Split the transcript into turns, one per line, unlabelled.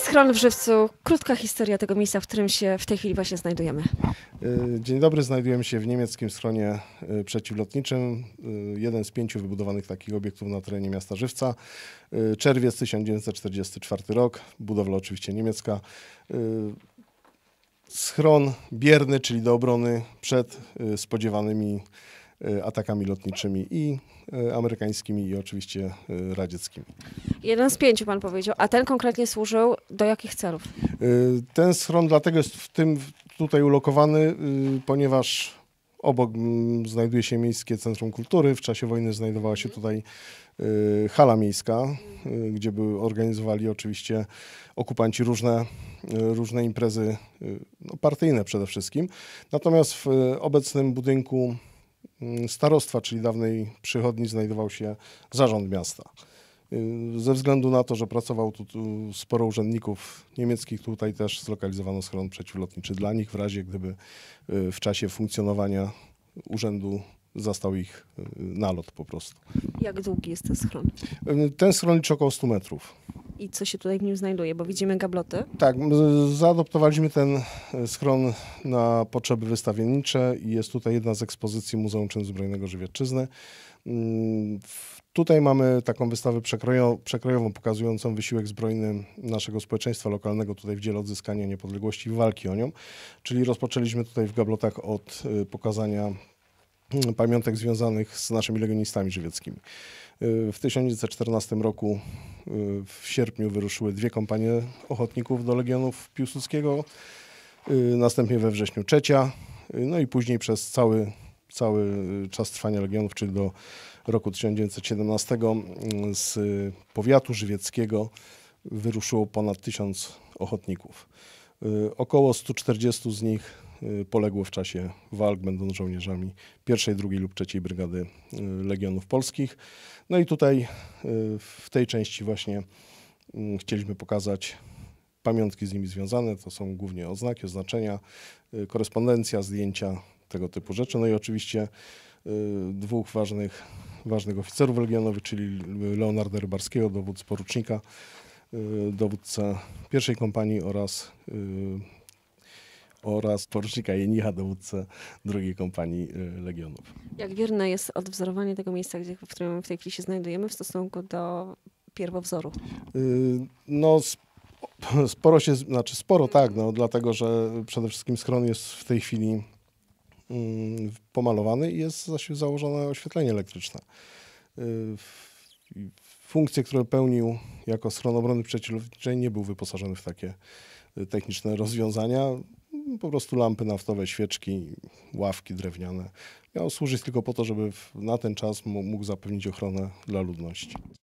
Schron w Żywcu. Krótka historia tego miejsca, w którym się w tej chwili właśnie znajdujemy.
Dzień dobry, znajdujemy się w niemieckim schronie przeciwlotniczym. Jeden z 5 wybudowanych takich obiektów na terenie miasta Żywca. Czerwiec 1944 rok, budowla oczywiście niemiecka. Schron bierny, czyli do obrony przed spodziewanymi atakami lotniczymi i amerykańskimi i oczywiście radzieckimi.
Jeden z 5 pan powiedział, a ten konkretnie służył do jakich celów?
Ten schron dlatego jest w tym tutaj ulokowany, ponieważ obok znajduje się Miejskie Centrum Kultury. W czasie wojny znajdowała się tutaj hala miejska, gdzie organizowali oczywiście okupanci różne imprezy partyjne przede wszystkim. Natomiast w obecnym budynku starostwa, czyli dawnej przychodni, znajdował się zarząd miasta. Ze względu na to, że pracował tu sporo urzędników niemieckich, tutaj też zlokalizowano schron przeciwlotniczy dla nich, w razie gdyby w czasie funkcjonowania urzędu zastał ich nalot po prostu.
Jak długi jest ten schron?
Ten schron liczy około 100 metrów.
I co się tutaj w nim znajduje? Bo widzimy gabloty.
Tak, zaadoptowaliśmy ten schron na potrzeby wystawiennicze i jest tutaj jedna z ekspozycji Muzeum Czynu Zbrojnego Żywiecczyzny. Tutaj mamy taką wystawę przekrojową pokazującą wysiłek zbrojny naszego społeczeństwa lokalnego tutaj w dziele odzyskania niepodległości i walki o nią. Czyli rozpoczęliśmy tutaj w gablotach od pokazania pamiątek związanych z naszymi legionistami żywieckimi. W 1914 roku w sierpniu wyruszyły 2 kompanie ochotników do Legionów Piłsudskiego, następnie we wrześniu 3, no i później przez cały czas trwania Legionów, czyli do roku 1917 z powiatu żywieckiego wyruszyło ponad 1000 ochotników. Około 140 z nich poległo w czasie walk, będąc żołnierzami 1., 2. lub 3. Brygady Legionów Polskich. No i tutaj w tej części właśnie chcieliśmy pokazać pamiątki z nimi związane. To są głównie oznaki, oznaczenia, korespondencja, zdjęcia, tego typu rzeczy. No i oczywiście 2 ważnych oficerów legionowych, czyli Leonarda Rybarskiego, dowódcę porucznika, dowódcę 1. kompanii oraz porucznika Jenicha, dowódcę 2. kompanii Legionów.
Jak wierne jest odwzorowanie tego miejsca, w którym w tej chwili się znajdujemy, w stosunku do pierwowzoru?
No sporo tak, no, dlatego że przede wszystkim schron jest w tej chwili pomalowany i jest założone oświetlenie elektryczne. Funkcje, które pełnił jako schron obrony przeciwlotniczej, nie był wyposażony w takie techniczne rozwiązania. Po prostu lampy naftowe, świeczki, ławki drewniane. Miał służyć tylko po to, żeby na ten czas mógł zapewnić ochronę dla ludności.